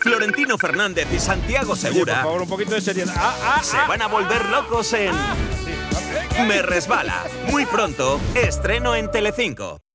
Florentino Fernández y Santiago Oye, Segura por favor, un poquito de seriedad. se van a volver locos en Me Resbala. Muy pronto, estreno en Telecinco.